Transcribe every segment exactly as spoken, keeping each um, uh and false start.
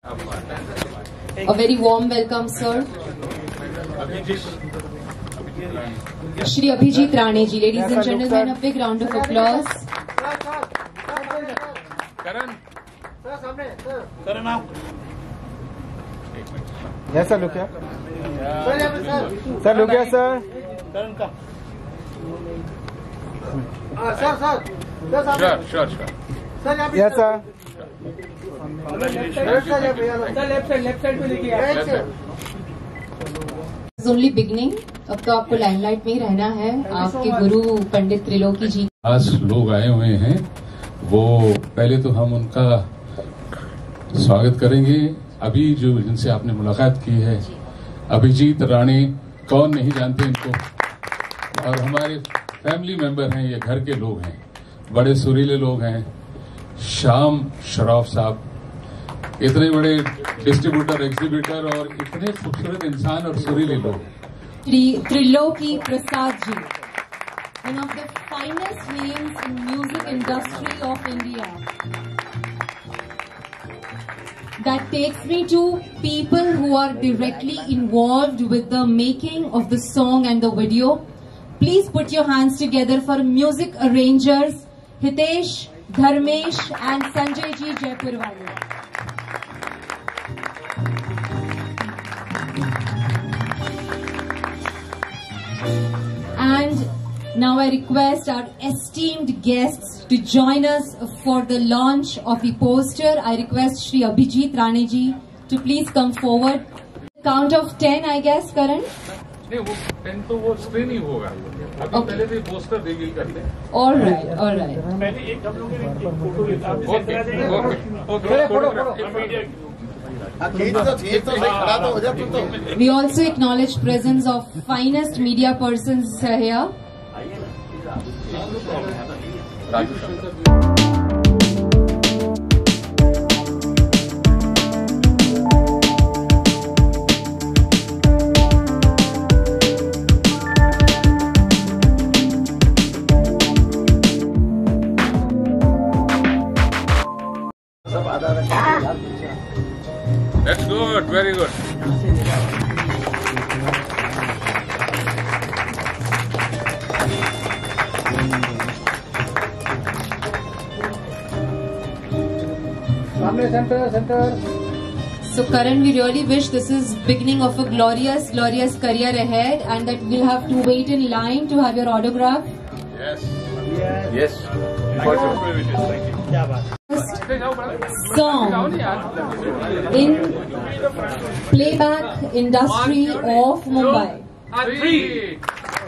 A very warm welcome, sir. Shri Abhijit Rane ji, ladies and gentlemen, a big round of applause. Karan, Karan आओ. Yes, sir, look here. Sir, look here, sir. Karan का. Sir, sir. sure, sure, sure. Yes, sir. Left side left side पे देखिए. It's only beginning. अब तो आपको limelight में ही रहना है. आपके गुरु पंडित त्रिलोकी जी. खास लोग आए हुए हैं, वो पहले तो हम उनका स्वागत करेंगे. अभी जो जिनसे आपने मुलाकात की है, अभिजीत राणे, कौन नहीं जानते इनको, और हमारे फैमिली मेंबर हैं, ये घर के लोग हैं, बड़े सुरीले लोग हैं. श्याम श्रॉफ साहब, इतने बड़े डिस्ट्रीब्यूटर, एग्जीबिटर और इतने खूबसूरत इंसान और सुरीले लोग. Triloki Prasad ji, one of the finest names in music industry of India. That takes me to people who are directly involved with the making of the song and the video. Please put your hands together for music arrangers Hitesh, Dharmesh and Sanjay ji Jaipurwale. And now I request our esteemed guests to join us for the launch of the poster. I request Shri Abhijit Rane ji to please come forward. Count of ten, I guess, Karan? नहीं, वो ten तो वो screen ही होगा. अभी Okay. पहले भी poster reveal करते हैं. All right, all right. पहले एक हम लोग एक फोटो लेते हैं. Okay, okay, okay. We also acknowledge presence of finest media persons here. That's good, very good. Samne center, center. So Karan, we really wish this is beginning of a glorious, glorious career ahead, and that we'll have to wait in line to have your autograph. Yes. Yes. क्या बात. Song in playback industry of Mumbai. Three.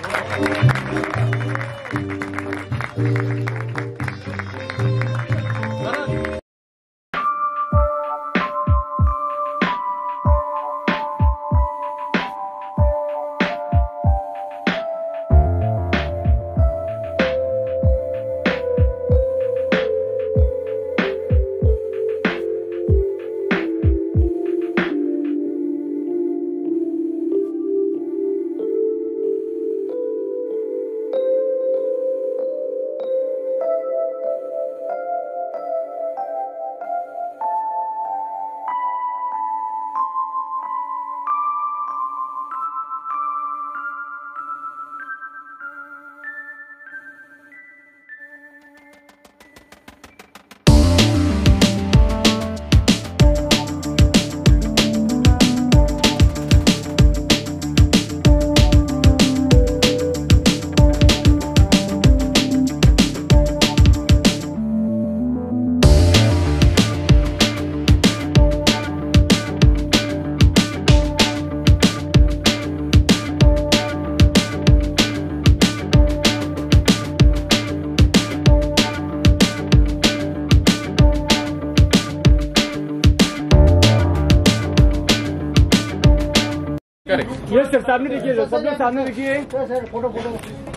Yes, sir. सामने देखिए, सब लोग सामने देखिए. Sir, photo photo.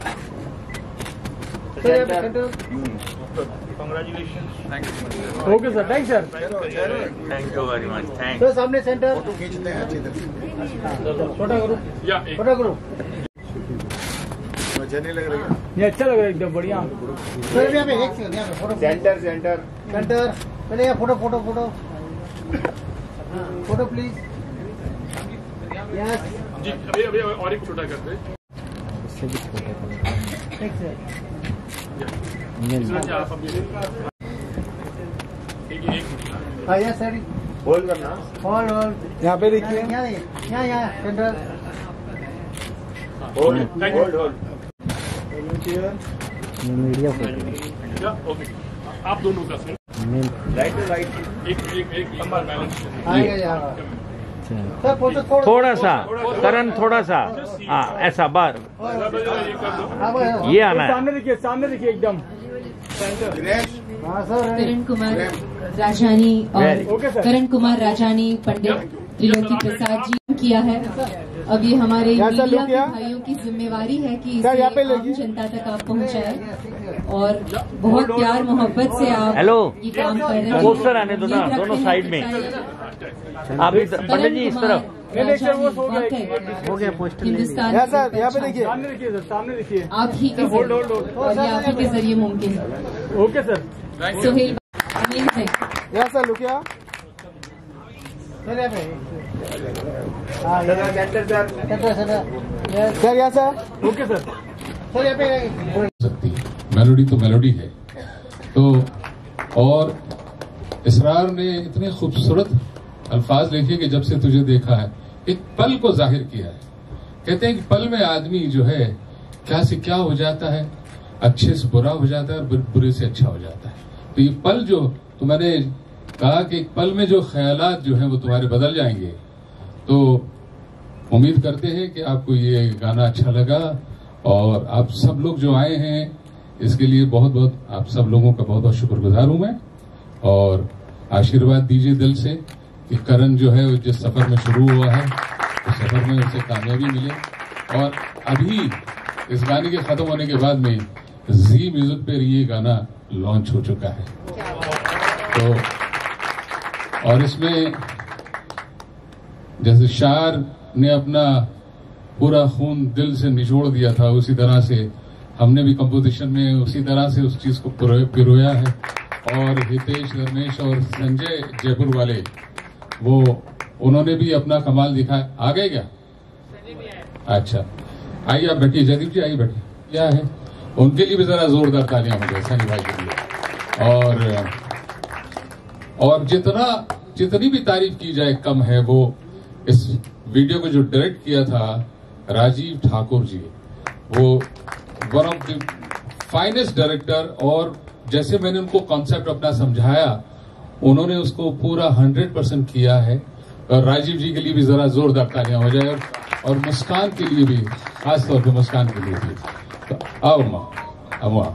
Congratulations. Thank you. Okay, sir. Thanks, sir. Thank you very much. Thanks. Sir सामने centre. Photo खींचते हैं अच्छी तरह. छोटा करो. या छोटा करो. अच्छा नहीं लग रहा है? ये अच्छा लग रहा है, एकदम बढ़िया. सर यहाँ पे एक centre centre centre centre centre. पहले ये photo photo photo. Photo please. Yes जी अभी अभी और एक छोटा करते हैं। आप अभी हाँ यस सर, होल्ड करना। Hold hold. यहाँ पे देखिए, यहाँ यहाँ यहाँ centre. Hold hold hold. Media photo. Okay आप दोनों का सर राइट टू राइट। एक एक एक लंबा बैलेंस। आएगा यहाँ सर, फोटो थोड़ा थोड़ा सा करण, थोड़ा सा हाँ ऐसा बार ये आना है। सामने देखिए, सामने देखिए एकदम। हाँ सर। करण कुमार राजानी और ओके सर। करण कुमार राजानी पंडित त्रिलोकी प्रसाद जी किया है। अब ये हमारे क्या सर, मीडिया लोग के क्या? भाइयों की जिम्मेवारी है कि सर, यहाँ पे इसे आम लगी। जनता तक आप पहुंचाए और बहुत प्यार मोहब्बत से आप हेलो, ये काम कर रहे हैं। पोस्टर आने दो ना, उम्मीद दोनों रखते साइड हैं में। कि आप इधर- पंडित जी इस तरफ। नहीं, नहीं, सर, वो हो गया। वाकई हो गया पोस्टर। हिंदुस्तान यहाँ की सर, यहाँ पे पहचान देखिए, सामने देखिए सर, सामने देखिए। आप ही के होल्ड, जरिए होल्ड, होल्ड। और ये आप ही के जरिए मुमकिन है। Okay sir. सोहेल अमेजिंग। यहाँ सर लुकिया। सर यहाँ पे हाँ centre sir, centre centre. Yes sir यहाँ सर। Okay sir. सर यहाँ पे सकती है, मेलोडी तो मेलोडी है। तो और इसरार ने इतने खूबसूरत अल्फाज लिखे कि जब से तुझे देखा है, एक पल को जाहिर किया है। कहते हैं कि पल में आदमी जो है क्या से क्या हो जाता है, अच्छे से बुरा हो जाता है और बुरे से अच्छा हो जाता है। तो ये पल जो तो मैंने कहा कि एक पल में जो ख्यालात जो हैं वो तुम्हारे बदल जाएंगे। तो उम्मीद करते हैं कि आपको ये गाना अच्छा लगा और आप सब लोग जो आए हैं इसके लिए बहुत बहुत आप सब लोगों का बहुत बहुत शुक्रगुजार हूं मैं। और आशीर्वाद दीजिए दिल से कि करण जो है जिस सफर में शुरू हुआ है उस सफर में उसे कामयाबी मिले। और अभी इस गाने के खत्म होने के बाद में जी म्यूजिक पर ये गाना लॉन्च हो चुका है। तो और इसमें जैसे शार ने अपना पूरा खून दिल से निचोड़ दिया था, उसी तरह से हमने भी कंपोजिशन में उसी तरह से उस चीज को पिरोया है। और हितेश धर्मेश और संजय जयपुर वाले वो उन्होंने भी अपना कमाल दिखाया। आ गए क्या? अच्छा आइए आप बैठिए, जयदीप जी आइए बैठिए। क्या है उनके लिए भी जरा जोरदार तालियां हो गए सनी भाई के लिए। और और जितना जितनी भी तारीफ की जाए कम है। वो इस वीडियो को जो डायरेक्ट किया था राजीव ठाकुर जी, वो one of the finest director. और जैसे मैंने उनको कॉन्सेप्ट अपना समझाया उन्होंने उसको पूरा हंड्रेड परसेंट किया है। और राजीव जी के लिए भी जरा जोरदार तालियां हो जाए और मुस्कान के लिए भी, खासतौर पे मुस्कान के लिए भी। तो आओ माँ, अब वहाँ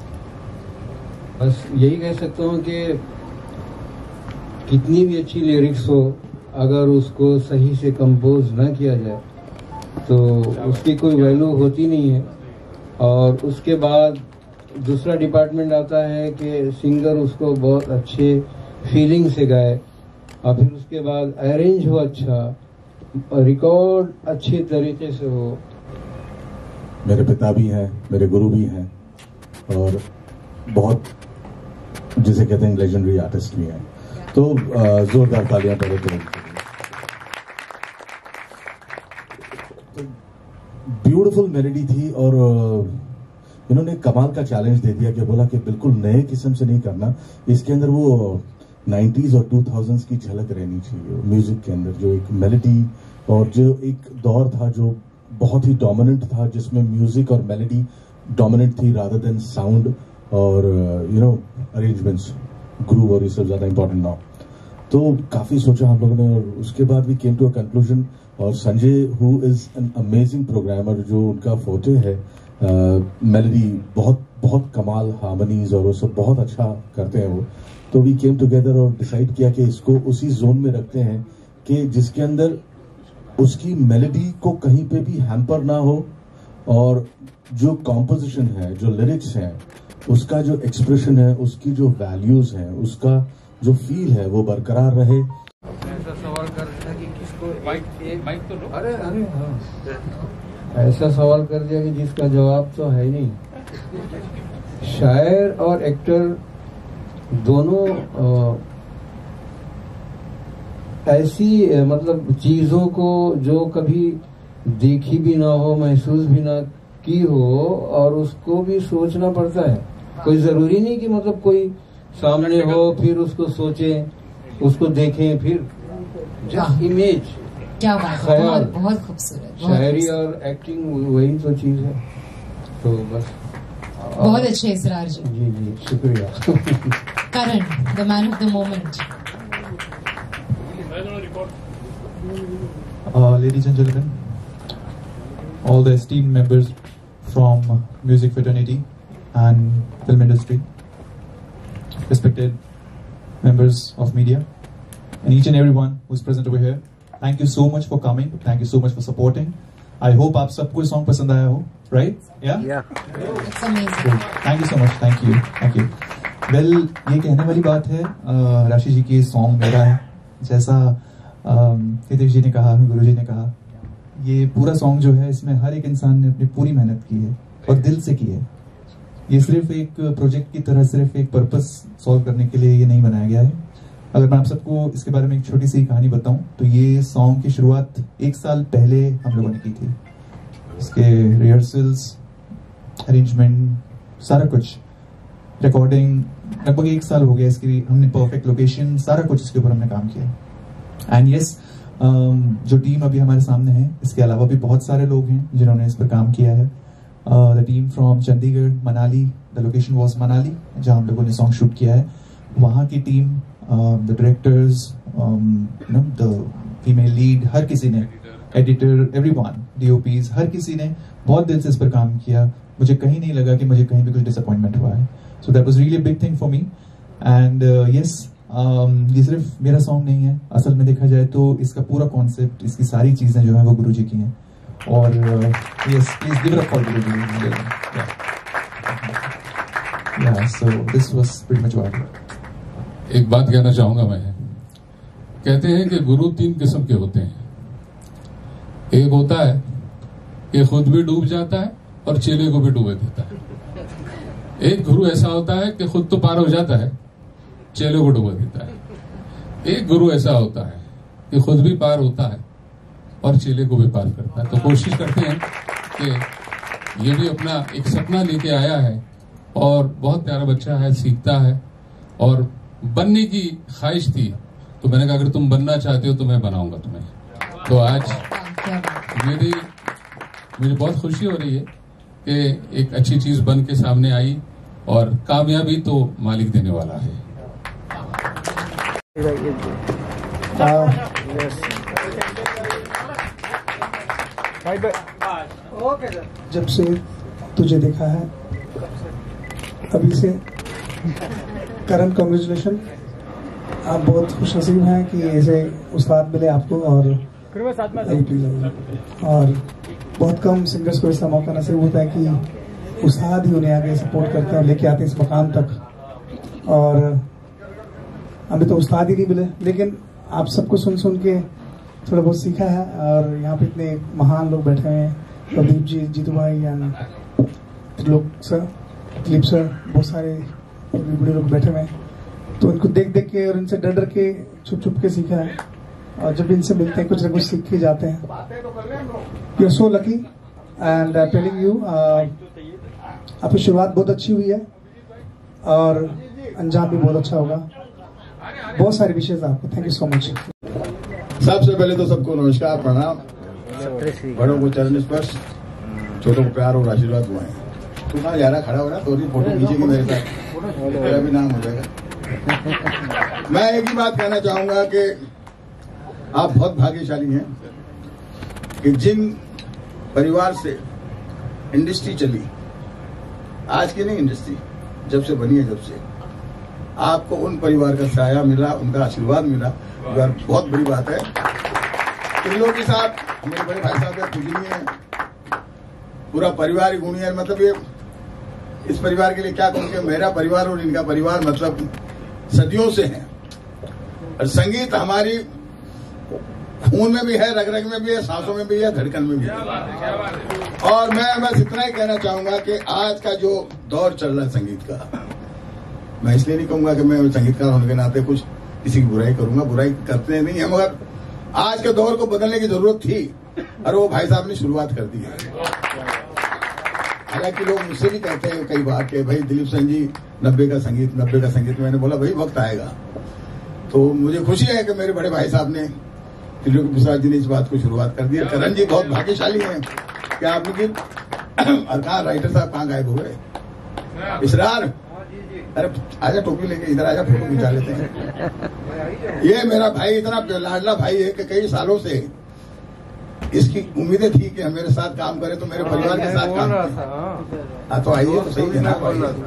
बस यही कह सकता हूँ कि कितनी भी अच्छी लिरिक्स हो, अगर उसको सही से कंपोज ना किया जाए तो उसकी कोई वैल्यू होती नहीं है। और उसके बाद दूसरा डिपार्टमेंट आता है कि सिंगर उसको बहुत अच्छे फीलिंग से गाए और फिर उसके बाद अरेंज हो अच्छा, रिकॉर्ड अच्छे तरीके से हो। मेरे पिता भी हैं, मेरे गुरु भी हैं और बहुत जिसे कहते हैं लेजेंडरी आर्टिस्ट भी हैं। तो जोरदार तालियां पहले तो ब्यूटीफुल मेलोडी थी। और इन्होंने कमाल का चैलेंज दे दिया कि बोला कि बिल्कुल नए किस्म से नहीं करना, इसके अंदर वो नाइंटीज़ और टू थाउज़ेंड्स की झलक रहनी चाहिए म्यूजिक के अंदर। जो एक मेलोडी और जो एक दौर था जो बहुत ही डोमिनेंट था, जिसमें म्यूजिक और मेलोडी डोमिनेंट थी रादर देन साउंड और यू नो अरेंजमेंट्स, ग्रूव और ये सब ज्यादा इंपॉर्टेंट ना। तो काफी सोचा हम लोगों ने और उसके बाद भी केम टू अ कंक्लूजन। और Sanjay who is an amazing programmer, जो उनका फोटे है मेलोडी, बहुत बहुत कमाल हार्मनीज और वो सब बहुत अच्छा करते हैं वो। तो वी केम टुगेदर और डिसाइड किया कि इसको उसी जोन में रखते हैं कि जिसके अंदर उसकी मेलोडी को कहीं पे भी हैम्पर ना हो और जो कॉम्पोजिशन है, जो लिरिक्स हैं, उसका जो एक्सप्रेशन है, उसकी जो वैल्यूज हैं, उसका जो फील है वो बरकरार रहे। ऐसा सवाल कर दिया कि किसको माइक माइक तो लो। अरे अरे हाँ, ऐसा सवाल कर दिया कि जिसका जवाब तो है नहीं। शायर और एक्टर दोनों ऐसी अ, मतलब चीजों को जो कभी देखी भी ना हो, महसूस भी ना की हो, और उसको भी सोचना पड़ता है। कोई जरूरी नहीं कि मतलब कोई सामने हो फिर उसको सोचें, उसको देखें, फिर जस्ट इमेज, क्या बात है, ख्याल, बहुत बहुत खूबसूरत, बहुत शायरी खूबसूरत। और एक्टिंग वही तो चीज है। तो बस बहुत अच्छे इसरार जी। जी जी शुक्रिया। Karan, the man of the moment. Uh, ladies and gentlemen, all the esteemed members from music fraternity and film industry, respected members of media, and each and everyone who is present over here, thank you so much for coming. Thank you so much for supporting. I hope आप सबको song पसंद आया हो, right? Yeah. Yeah. It's amazing. Thank you so much. Thank you. Thank you. Well, ये कहने वाली बात है, uh, राशि जी की सॉन्ग मेरा है, जैसा हितेश जी ने कहा, गुरु जी ने कहा, ये पूरा सॉन्ग जो है इसमें हर एक इंसान ने अपनी पूरी मेहनत की है और दिल से की है। ये सिर्फ एक प्रोजेक्ट की तरह सिर्फ एक पर्पस सॉल्व करने के लिए ये नहीं बनाया गया है। अगर मैं आप सबको इसके बारे में एक छोटी सी कहानी बताऊं तो ये सॉन्ग की शुरुआत एक साल पहले हम लोगों ने की थी। इसके रिहर्सल्स, अरेंजमेंट, सारा कुछ, रिकॉर्डिंग, लगभग एक साल हो गया इसकी। हमने परफेक्ट लोकेशन, सारा कुछ इसके ऊपर हमने काम किया। एंड यस, जो टीम अभी हमारे सामने है, इसके अलावा भी बहुत सारे लोग हैं जिन्होंने इस पर काम किया है। The team from Chandigarh, Manali, the location was Manali जहां हम लोगों ने सॉन्ग शूट किया है। वहां की team, the directors, the female lead, हर किसी ने, एडिटर, एवरीवन, डीओपीज, हर किसी ने बहुत दिल से इस पर काम किया। मुझे कहीं नहीं लगा कि मुझे कहीं भी कुछ डिसअपॉइंटमेंट हुआ है। So that was really a big thing for me. And yes, Um, ये सिर्फ मेरा सॉन्ग नहीं है, असल में देखा जाए तो इसका पूरा कॉन्सेप्ट, इसकी सारी चीजें जो है वो गुरुजी की हैं। और yes, please give it up for Guruji. Yeah, so this was pretty much what. एक बात कहना चाहूंगा मैं, कहते हैं कि गुरु तीन किस्म के होते हैं। एक होता है कि खुद भी डूब जाता है और चेले को भी डूबे देता है। एक गुरु ऐसा होता है कि खुद तो पार हो जाता है, चेलों को डुबा देता है। एक गुरु ऐसा होता है कि खुद भी पार होता है और चेले को भी पार करता है। तो कोशिश करते हैं कि ये भी अपना एक सपना लेके आया है और बहुत प्यारा बच्चा है, सीखता है और बनने की ख्वाहिश थी। तो मैंने कहा अगर तुम बनना चाहते हो तो मैं बनाऊंगा तुम्हें। तो आज मेरी मुझे बहुत खुशी हो रही है कि एक अच्छी चीज बन के सामने आई और कामयाबी तो मालिक देने वाला है। जब से तुझे देखा है अभी से, करण, कांग्रेचुलेशन। आप बहुत खुश नसीब हैं कि ऐसे उस्ताद मिले आपको। और और बहुत कम सिंगर्स को ऐसा मौका नसीब होता है कि उस्ताद ही उन्हें आगे सपोर्ट करते हैं और लेके आते हैं इस मकाम तक। और अभी तो उस्ताद ही नहीं मिले, लेकिन आप सबको सुन सुन के थोड़ा बहुत सीखा है। और यहाँ पे इतने महान लोग बैठे हैं, प्रदीप जी, जीतू भाई, त्रिलोक सर, दिलीप सर, बहुत सारे बड़े लोग बैठे हुए हैं। तो इनको देख देख के और इनसे डर डर के, छुप छुप के सीखा है। और जब इनसे मिलते हैं कुछ ना कुछ सीख के जाते हैं। You are so lucky and telling you, आपकी शुरुआत बहुत अच्छी हुई है और अंजाम भी बहुत अच्छा होगा। बहुत सारे विशेष आपको। Thank you so much. सबसे पहले तो सबको नमस्कार, प्रणाम। बड़ों को चरण स्पर्श, छोटों को प्यार और आशीर्वाद दुआएं। तू कहाँ जा रहा, खड़ा हो रहा, तो फोटो खींचेगी मेरे साथ, तेरा भी नाम हो जाएगा। मैं एक ही बात कहना चाहूंगा कि आप बहुत भाग्यशाली हैं कि जिन परिवार से इंडस्ट्री चली, आज की नहीं इंडस्ट्री, जब से बनी है, जब से आपको उन परिवार का साया मिला, उनका आशीर्वाद मिला, यार बहुत बड़ी बात है। इन लोगों के साथ मेरे बड़े भाई साहब कुछ नहीं है, पूरा परिवार ही गुणी है। मतलब ये इस परिवार के लिए क्या कहूँ कि मेरा परिवार और इनका परिवार मतलब सदियों से है। और संगीत हमारी खून में भी है, रग रग में भी है, सांसों में भी है, धड़कन में भी है। और मैं बस इतना ही कहना चाहूंगा कि आज का जो दौर चल रहा है संगीत का, मैं इसलिए नहीं कहूंगा कि मैं संगीतकार होने के नाते कुछ किसी की बुराई करूंगा, बुराई करते नहीं है, मगर आज के दौर को बदलने की जरूरत थी और वो भाई साहब ने शुरुआत कर दी है। हालांकि लोग मुझसे भी कहते हैं कई बार कि भाई दिलीप सिंह जी नब्बे का संगीत नब्बे का संगीत मैंने बोला भाई वक्त आएगा। तो मुझे खुशी है कि मेरे बड़े भाई साहब ने त्रिलोकी प्रसाद जी ने इस बात को शुरुआत कर दी। करण जी बहुत भाग्यशाली हैं कि आपने और कहा राइटर साहब कहाँ गायब हुए? इसरार, अरे आजा टोपी लेके इधर आजा, फोटो खिंचा लेते हैं। ये मेरा भाई इतना लाडला भाई है कि कई सालों से इसकी उम्मीदें थी कि मेरे साथ काम करे तो मेरे परिवार के साथ काम करे। हाँ तो आइए तो सही है ना।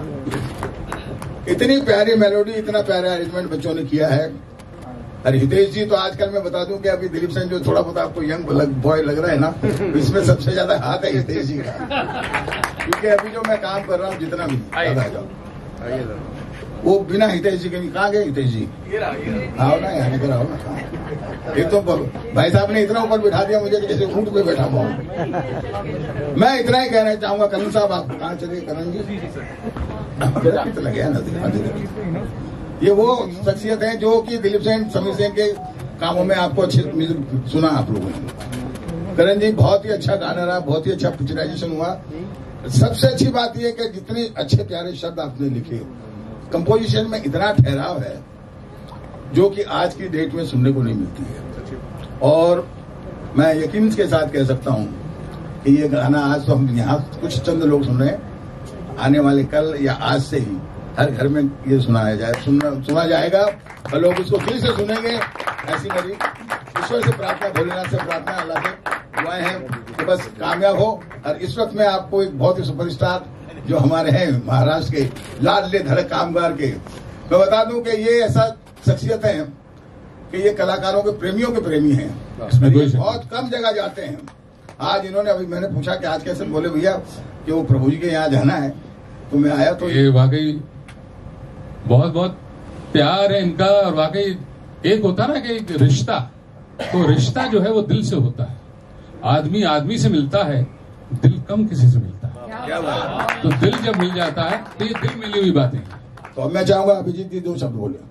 इतनी प्यारी मेलोडी, इतना प्यारा अरेंजमेंट बच्चों ने किया है। अरे हितेश जी तो आजकल मैं बता दूं कि अभी दिलीप सिंह जो थोड़ा बहुत आपको यंग बॉय लग रहा है ना, इसमें सबसे ज्यादा हाथ है हितेश जी का, क्योंकि अभी जो मैं काम कर रहा हूँ जितना भी आ जाओ वो बिना हितेश जी के भी। कहाँ गए हितेश जी? आओ ना यहाँ निकल आओ ना। एक तो भाई साहब ने इतना ऊपर बिठा दिया मुझे कि जैसे ऊंट पे बैठा हुआ। मैं इतना ही कहना चाहूंगा करण साहब, आप कहाँ चले? करण जी तो लगे ना, ये वो शख्सियत है जो कि दिलीप सिंह समीर सिंह के कामों में आपको अच्छे म्यूजिक सुना आप लोगों ने। करण जी बहुत ही अच्छा गाना रहा, बहुत ही अच्छा पिक्चराइजेशन हुआ। सबसे अच्छी बात यह कि जितने अच्छे प्यारे शब्द आपने लिखे, कंपोजिशन में इतना ठहराव है जो कि आज की डेट में सुनने को नहीं मिलती है। और मैं यकीन के साथ कह सकता हूं कि ये गाना आज तो हम यहाँ कुछ चंद लोग सुन रहे हैं, आने वाले कल या आज से ही हर घर में ये सुनाया जाए सुना सुना जाएगा और लोग इसको फिर से सुनेंगे। ऐसी मेरी ईश्वर से प्रार्थना, भोलेनाथ से प्रार्थना, अल्लाह से दुआएं हैं कि बस कामयाब हो। और इस वक्त मैं आपको एक बहुत ही सुपरस्टार जो हमारे हैं महाराष्ट्र के लाडले धड़क कामगार के, मैं बता दूं कि ये ऐसा शख्सियत है कि ये कलाकारों के प्रेमियों के प्रेमी हैं, बहुत कम जगह जाते हैं। आज इन्होंने, अभी मैंने पूछा कि आज कैसे, बोले भैया कि वो प्रभु जी के यहाँ जाना है, तो मैं आया। तो ये वाकई बहुत बहुत प्यार है इनका। और वाकई एक होता ना कि एक रिश्ता, तो रिश्ता जो है वो दिल से होता है। आदमी आदमी से मिलता है, दिल कम किसी से मिलता है। क्या बात? तो दिल जब मिल जाता है तो ये दिल मिली हुई बातें। तो अब मैं चाहूंगा अभिजीत जी दो शब्द बोले।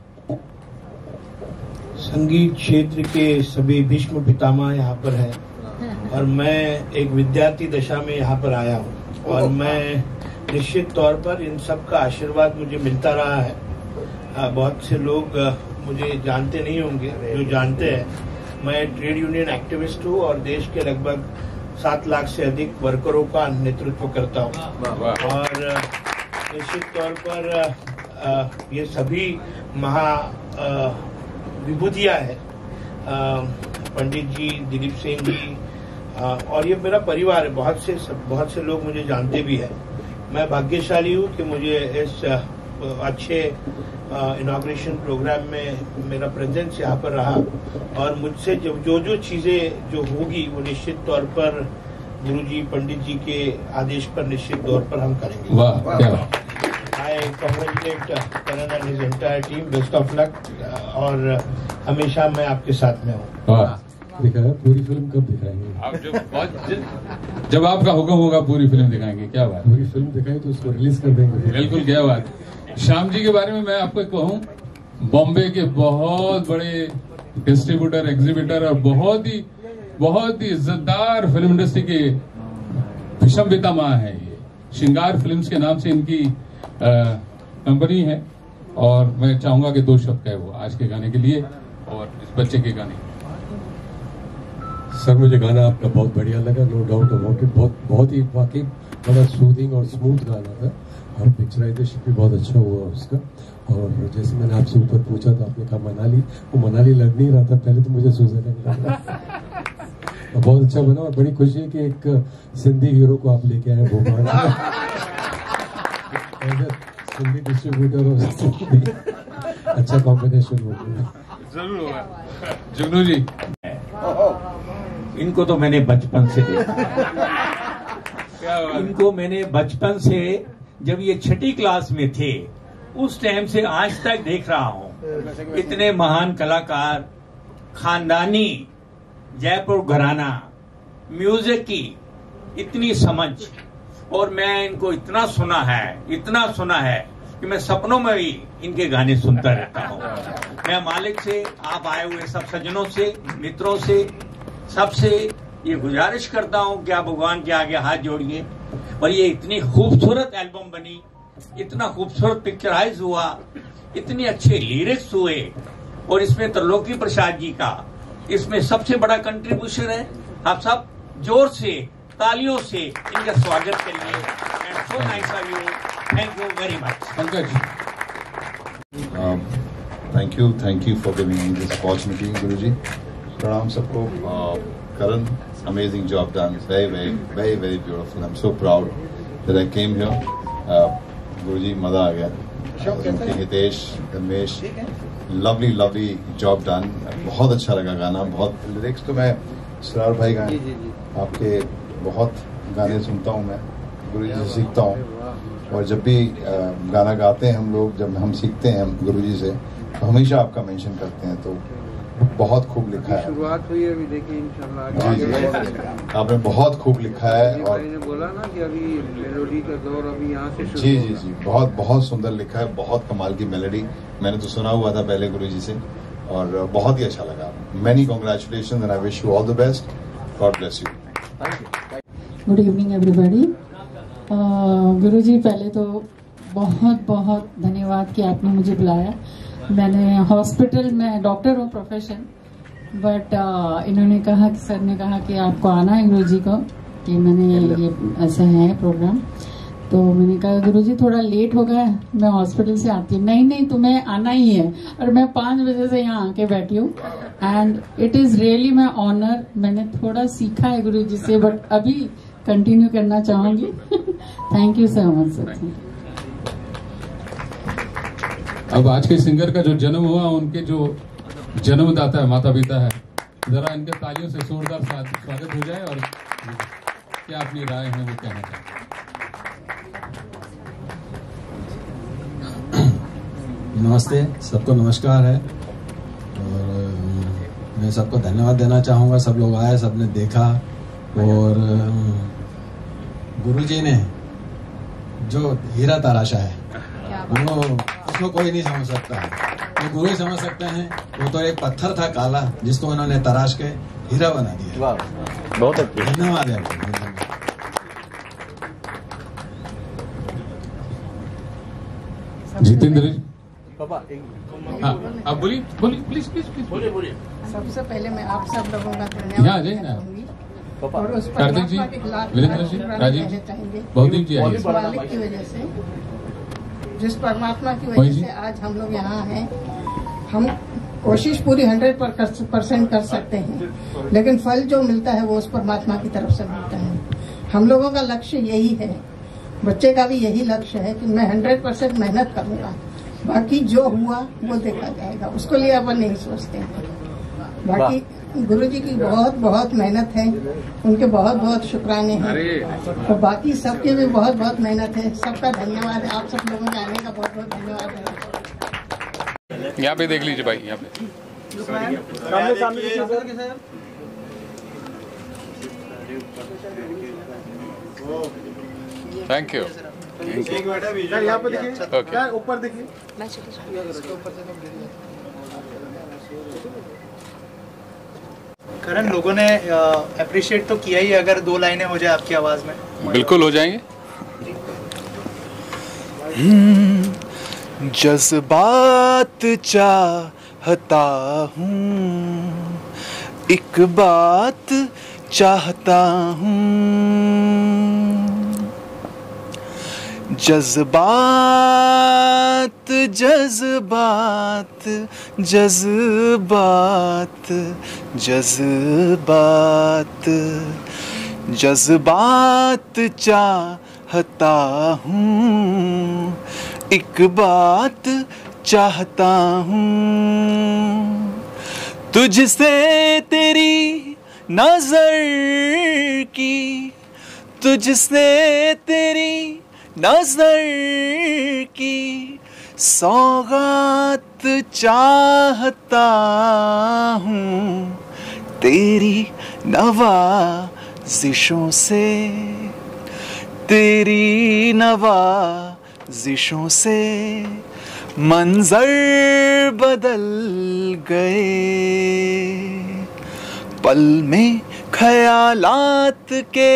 संगीत क्षेत्र के सभी भीष्म पितामह यहाँ पर हैं और मैं एक विद्यार्थी दशा में यहाँ पर आया हूँ और मैं निश्चित तौर पर इन सब का आशीर्वाद मुझे मिलता रहा है। बहुत से लोग मुझे जानते नहीं होंगे, जो जानते हैं मैं ट्रेड यूनियन एक्टिविस्ट हूँ और देश के लगभग सात लाख से अधिक वर्करों का नेतृत्व करता हूँ। और निश्चित तौर पर ये सभी महा विभूतियाँ हैं, पंडित जी, दिलीप सिंह जी, और ये मेरा परिवार है। बहुत से बहुत से लोग मुझे जानते भी हैं। मैं भाग्यशाली हूँ कि मुझे इस अच्छे इनॉग्रेशन प्रोग्राम में मेरा प्रेजेंस यहाँ पर रहा और मुझसे जो जो जो चीजें जो होगी वो निश्चित तौर पर गुरुजी, पंडित जी के आदेश पर निश्चित तौर पर हम करेंगे। वाह, क्या I congratulate Karan and his entire team, best of luck, और हमेशा मैं आपके साथ में हूँ। दिखाया पूरी फिल्म कब दिखाएंगे? आप जब जब आपका हुक्म होगा पूरी फिल्म दिखाएंगे। क्या बात? पूरी फिल्म दिखाई तो उसको रिलीज कर देंगे। बिल्कुल, क्या बात। श्याम जी के बारे में मैं आपको कहूँ, बॉम्बे के बहुत बड़े डिस्ट्रीब्यूटर, एग्जीबिटर और बहुत ही बहुत ही इज्जतदार फिल्म इंडस्ट्री के भीष्म पितामह है। ये श्रृंगार फिल्म्स के नाम से इनकी कंपनी है और मैं चाहूंगा कि दो शब्द कहे वो आज के गाने के लिए और इस बच्चे के गाने। सर मुझे गाना आपका बहुत बढ़िया लगा, नो डाउट अबाउट इट। बहुत बहुत ही वाकई बड़ा सूदिंग और स्मूथ गाना था और पिक्चराइजेशन भी बहुत अच्छा हुआ उसका। और जैसे मैंने आपसे ऊपर पूछा तो आपने कहा मनाली, वो मनाली लग नहीं रहा था पहले, तो मुझे स्विट्जरलैंड लग रहा था। बहुत अच्छा बना और बड़ी खुशी है कि एक सिंधी हीरो को आप लेके आए भोपाल। सिंधी डिस्ट्रीब्यूटर और अच्छा कॉम्बिनेशन हो गया, जरूर होगा। जुगनू जी, इनको तो मैंने बचपन से देखा। इनको मैंने बचपन से, जब ये छठी क्लास में थे उस टाइम से आज तक देख रहा हूँ। इतने महान कलाकार, खानदानी जयपुर घराना, म्यूजिक की इतनी समझ, और मैं इनको इतना सुना है, इतना सुना है कि मैं सपनों में भी इनके गाने सुनता रहता हूँ। मैं मालिक से, आप आए हुए सब सज्जनों से, मित्रों से, सबसे ये गुजारिश करता हूँ कि आप भगवान के आगे हाथ जोड़िए और ये इतनी खूबसूरत एल्बम बनी, इतना खूबसूरत पिक्चराइज हुआ, इतने अच्छे लिरिक्स हुए और इसमें त्रिलोकी प्रसाद जी का इसमें सबसे बड़ा कंट्रीब्यूशन है। आप सब जोर से तालियों से इनका स्वागत करिए। And so nice of you, thank you very much. Pankaj, thank you thank you for giving me this opportunity Guruji. प्रणाम सबको। करण, amazing job done, very very very very beautiful. I'm so proud that I came here. uh, गुरुजी मजा आ गया। Hitesh, Ramesh, lovely lovely job done. बहुत अच्छा लगा गाना, बहुत लिरिक्स तो मैं सरार भाई गाने आपके बहुत गाने सुनता हूँ, मैं गुरुजी से सीखता हूँ और जब भी गाना गाते हैं हम लोग, जब हम सीखते हैं गुरुजी से तो हमेशा आपका मेंशन करते हैं। तो बहुत खूब लिखा है, शुरुआत हुई है अभी, देखिए इंशाल्लाह। जी जी, आपने बहुत खूब लिखा है और मैंने बोला ना कि अभी मेलोडी का दौर अभी यहाँ से शुरू। जी जी जी, बहुत बहुत सुंदर लिखा है, बहुत कमाल की मेलोडी। मैंने तो सुना हुआ था पहले गुरुजी से और बहुत ही अच्छा लगा। Many congratulations and I wish you all the best. God bless you. Good evening everybody. Guruji, पहले तो बहुत बहुत धन्यवाद कि आपने मुझे बुलाया। मैंने हॉस्पिटल में डॉक्टर हूँ प्रोफेशन, बट uh, इन्होंने कहा कि सर ने कहा कि आपको आना है गुरुजी को, कि मैंने ये ऐसा है प्रोग्राम। तो मैंने कहा गुरुजी थोड़ा लेट हो गया, मैं हॉस्पिटल से आती हूँ। नहीं नहीं, तुम्हें आना ही है। और मैं पाँच बजे से यहाँ आके बैठी हूँ and it is really my honour. मैंने थोड़ा सीखा है गुरुजी से, बट अभी कंटिन्यू करना चाहूंगी। Thank you so much sir. अब आज के सिंगर का जो जन्म हुआ, उनके जो जन्मदाता है, माता पिता है, जरा इनके तालियों से जोरदार स्वागत हो जाए और क्या अपनी राय है वो कहना चाहते हैं। नमस्ते, सबको नमस्कार है और मैं सबको धन्यवाद देना चाहूँगा। सब लोग आए, सबने देखा और गुरुजी ने जो हीरा तराशा है वो उसको कोई नहीं समझ सकता है, वो गुरु ही समझ सकते हैं। वो तो एक पत्थर था काला जिसको उन्होंने तराश के हीरा बना दिया। बहुत अच्छा, धन्यवाद है। जितेंद्र जी, पापा हाँ, आप बोलिए बोलिए प्लीज प्लीज प्लीज बोलिए बोलिए। सबसे पहले मैं आप सब लोगों का धन्यवाद यहाँ आ जाइए ना। और उस कार्तिक जी, परमात्मा के खिलाफ वीरेंद्र जी, राजीव जी, बहुदीप जी आइए। उस मालिक की वजह से, जिस परमात्मा की वजह से आज हम लोग यहाँ हैं। हम कोशिश पूरी हंड्रेड परसेंट कर सकते हैं, लेकिन फल जो मिलता है वो उस परमात्मा की तरफ से मिलता है। हम लोगों का लक्ष्य यही है, बच्चे का भी यही लक्ष्य है कि मैं हंड्रेड परसेंट मेहनत करूंगा, बाकी जो हुआ वो देखा जाएगा, उसको लिए अपन नहीं सोचते हैं। बाकी गुरुजी की बहुत बहुत मेहनत है, उनके बहुत बहुत शुक्राने हैं और बाकी सबकी भी बहुत बहुत मेहनत है। सबका धन्यवाद है, आप सब लोगों के आने का बहुत बहुत धन्यवाद है। यहाँ पे देख लीजिए भाई, यहाँ पे सामने सामने थैंक यू। यहाँ पे देखिए, ऊपर देखिए। करण, लोगों ने अप्रिशिएट तो किया ही, अगर दो लाइनें हो जाए आपकी आवाज में। बिल्कुल हो जाएंगे। जज्बात चाहता हूँ, एक बात चाहता हूँ, जज्बात जज्बात जज्बात जज्बात जज्बात चाहता हूँ, एक बात चाहता हूँ, तुझसे तेरी नजर की, तुझसे तेरी नजर की सौगात चाहता हूँ, तेरी नवाजिशों से, तेरी नवाजिशों लफ्ज़ों से मंजर बदल गए, पल में ख्यालात के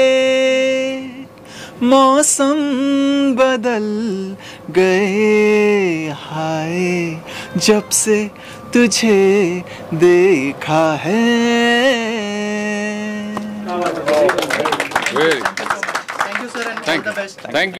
मौसम बदल गए। हाय जब से तुझे देखा है। Thank you, sir, and all the best. Thank you.